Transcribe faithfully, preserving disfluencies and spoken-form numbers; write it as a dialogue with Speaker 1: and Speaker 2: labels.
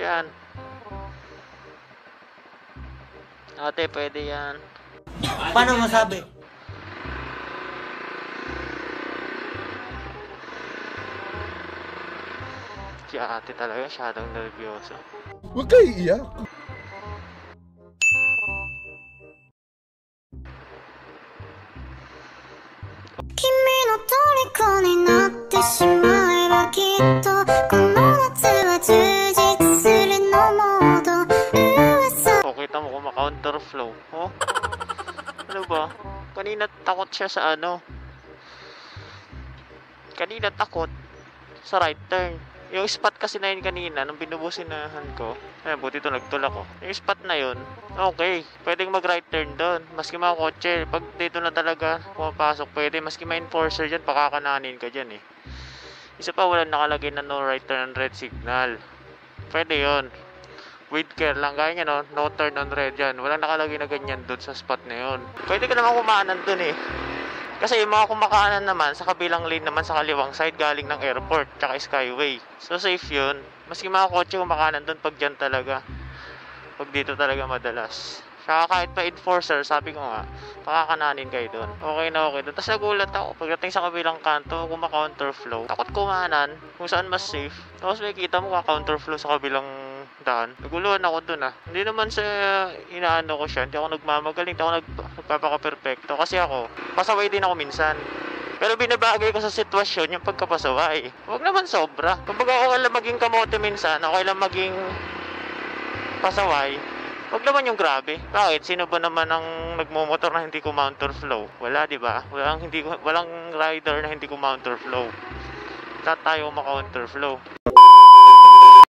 Speaker 1: yan. Ate, pwede yan.
Speaker 2: Paano masabi?
Speaker 1: Si ate talaga, masyadong nervyoso.
Speaker 3: Huwag kayo iiyak.
Speaker 1: O, kita mo kung ma-counterflow. Oh? Ano ba? Kanina takot siya sa ano. Kanina takot sa right turn. Yung spot kasi na yun kanina, nung binubusinahan ko, eh, buti ito nagtulak ko. Yung spot na yun, okay, pwedeng mag right turn doon. Maski mga kotse, pag dito na talaga pumapasok, pwede. Maski may enforcer dyan, pakakananin ka dyan eh. Isa pa, wala nakalagay na no right turn on red signal. Pwede yun. With care lang, gaya nyo, no? No turn on red yan. Walang nakalagay na ganyan doon sa spot na yun. Pwede ka naman kumaanan doon eh. Kasi yung mga kumakaanan naman sa kabilang lane naman sa kaliwang side galing ng airport tsaka skyway. So safe yun. Maski mga kotse kumakanan doon pag dyan talaga. Pag dito talaga madalas. Saka kahit pa enforcer, sabi ko nga, pakakananin kayo doon. Okay na okay doon. Tapos nagulat ako. Pagdating sa kabilang kanto, kumaka-counterflow. Takot kumanan kung saan mas safe. Tapos may kita mo ka-counterflow sa kabilang daan. Naguluhan ako doon ah. Hindi naman sa inaano ko siya. Hindi ako nagmamagaling. Hindi ako nag nagpapaka-perfecto. Kasi ako, pasaway din ako minsan. Pero binabagay ko sa sitwasyon yung pagkapasaway. Huwag naman sobra. Kumbaga okay lang maging kamote minsan. Okay lang maging pasaway. Huwag naman yung grabe. Bakit? Sino ba naman ang nagmumotor na hindi ko counterflow? Wala, di ba? Walang, hindi, walang rider na hindi ko counterflow. Lahat tayo ma-counterflow.